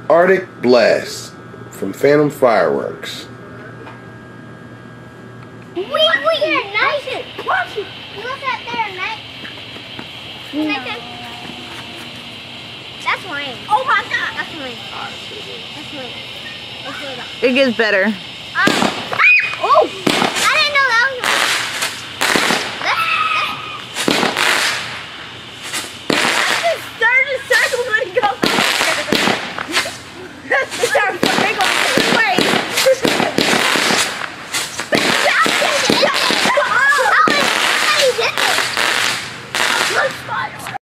Arctic Blast from Phantom Fireworks. Wait, there at night. Watch it. You look out there at night. No. That's lame. Oh my god. That's lame. That's lame. Let's do that. It gets better. Oh! I didn't know that was Just start a circle when it goes. Start a circle.